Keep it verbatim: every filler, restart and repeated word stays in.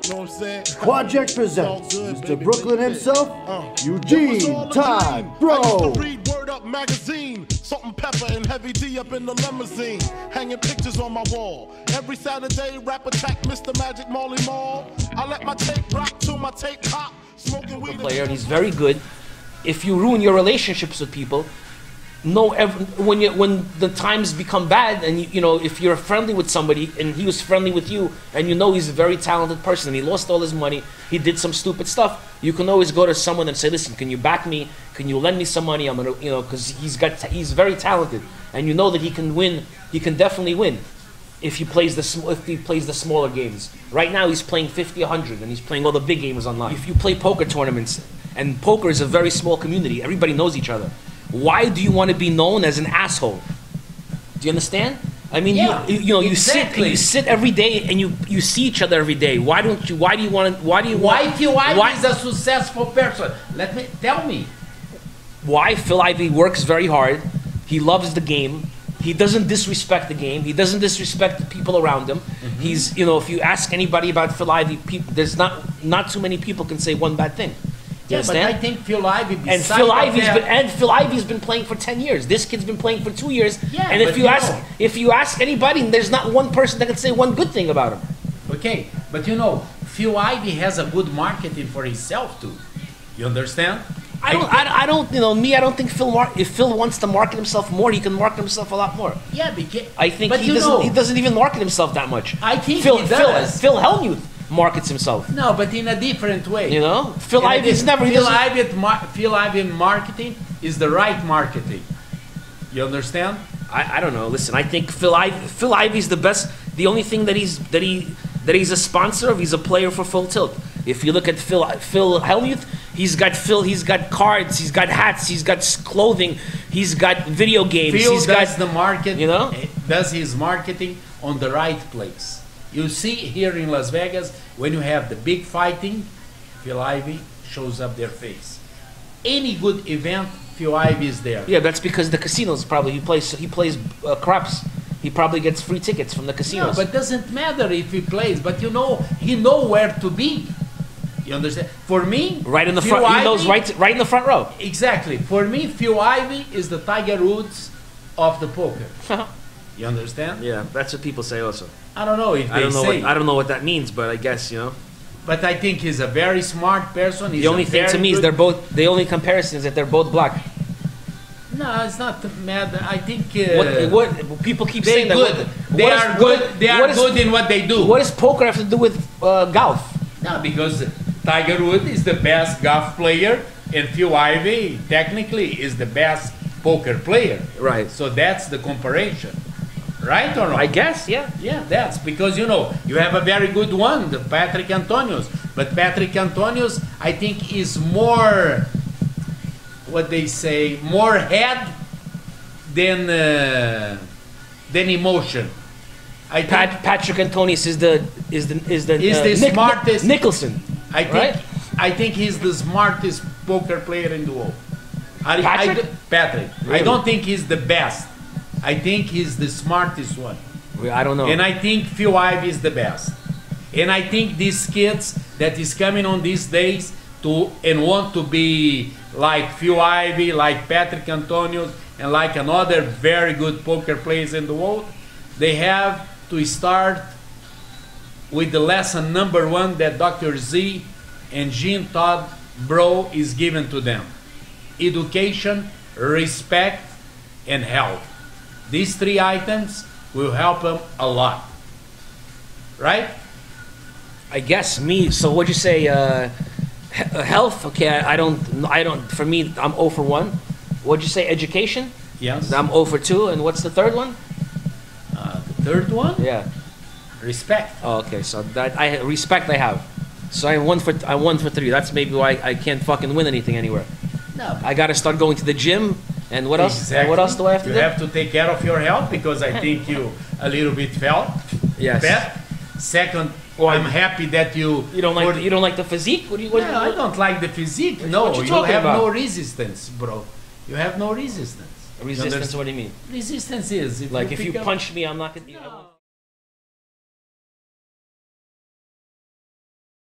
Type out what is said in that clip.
You know what I'm saying? QuadJacks presents good, Mister baby, Brooklyn baby. himself, Uh, Eugene Todd, bro. I used to read Word Up magazine, Salt and Pepper and Heavy D up in the limousine, hanging pictures on my wall. Every Saturday, rap attack Mister Magic Molly Mall. I let my tape rock till my tape pop, smoking weed. Player, and he's very good. If you ruin your relationships with people, no, ever, when you when the times become bad, and you, you know, if you're friendly with somebody and he was friendly with you, and you know he's a very talented person and he lost all his money, he did some stupid stuff, you can always go to someone and say, listen, can you back me? Can you lend me some money? I'm gonna, you know, because he's got he's very talented, and you know that he can win. He can definitely win if he plays the if he plays the smaller games. Right now he's playing fifty, one hundred, and he's playing all the big games online. If you play poker tournaments, and poker is a very small community, everybody knows each other. Why do you want to be known as an asshole? Do you understand? I mean, yeah, you, you know, you exactly. sit, you sit every day, and you you see each other every day. Why don't you? Why do you want to? Why do you? Why want, Phil Ivey why, is a successful person? Let me tell me. Why Phil Ivey works very hard. He loves the game. He doesn't disrespect the game. He doesn't disrespect the people around him. Mm-hmm. He's, you know, if you ask anybody about Phil Ivey, people, there's not not too many people can say one bad thing. You yeah, understand? but I think Phil Ivey, and Phil Ivey's been, and Phil Ivey's been playing for ten years. This kid's been playing for two years. Yeah, and if you, you ask know, if you ask anybody, there's not one person that can say one good thing about him. Okay, but you know, Phil Ivey has a good marketing for himself too. You understand? I don't. I, I don't. You know, me. I don't think Phil. Mar if Phil wants to market himself more, he can market himself a lot more. Yeah, because I think but he you doesn't. know, he doesn't even market himself that much. I think Phil. he Phil. does. Phil Hellmuth markets himself. No, but in a different way. You know, Phil In a Ivey's diff- never. he Phil doesn't- Ivey, mar Phil Ivey marketing is the right marketing. You understand? I, I don't know. Listen, I think Phil Ivey. Phil Ivey's the best. The only thing that he's that he that he's a sponsor of, he's a player for Full Tilt. If you look at Phil Phil Hellmuth, he's got Phil. He's got cards. He's got hats. He's got clothing. He's got video games. Phil he's does got the market. You know, does his marketing on the right place. You see here in Las Vegas, when you have the big fighting, Phil Ivey shows up their face. Any good event, Phil Ivey is there. Yeah, that's because the casinos probably he plays he plays uh, craps. He probably gets free tickets from the casinos. No, but doesn't matter if he plays. But you know, he know where to be. You understand? For me, right in the Phil front, Ivey, he knows right right in the front row. Exactly. For me, Phil Ivey is the Tiger Woods of the poker. You understand? Yeah, that's what people say also. I don't know if they I don't know say. what I don't know what that means, but I guess you know. But I think he's a very smart person. He's The only a thing to very me is good- they're both. The only comparison is that they're both black. No, it's not mad. I think uh, What, what people keep they're saying that good. what- they what is- are what- good. They what are is- good in what they do. What does poker have to do with uh, golf? No, because Tiger Woods is the best golf player, and Phil Ivey technically is the best poker player. Right. So that's the comparison, right or not? I guess, yeah. Yeah, that's because you know you have a very good one, the Patrick Antonios. But Patrick Antonios, I think, is more what they say, more head than uh, than emotion. I think, Pat, Patrick Antonius is the is the is the Is uh, the Nick- smartest- Nicholson. I think right? I think he's the smartest poker player in the world. I, Patrick? I, Patrick. I Really? don't think he's the best. I think he's the smartest one. Well, I don't know. And I think Phil Ivey is the best. And I think these kids that is coming on these days to and want to be like Phil Ivey, like Patrick Antonios, and like another very good poker players in the world, they have to start with the lesson number one that Doctor Z and Eugene Todd bro is given to them. Education, respect, and health. These three items will help them a lot. Right? I guess me. So what'd you say? Uh, he- uh, health? Okay, I, I don't. I don't. For me, I'm zero for one. What'd you say? Education? Yes. I'm zero for two. And what's the third one? Uh, the third one? Yeah. Respect. Oh, okay. So that I respect I have. So I'm one for I'm one for three. That's maybe why I can't fucking win anything anywhere. No. I gotta start going to the gym. And what else? Exactly. What else do I have to you do? You have to take care of your health because I think you a little bit felt. Yes. Fat. Second, I'm happy that you. You don't like for- the, you don't like the physique? What do you? What, No, I don't like the physique. What- No, what you you talking have about? no resistance, bro. You have no resistance. Resistance? What do you mean? Resistance is if Like if you pick up- punch me, I'm not gonna. No.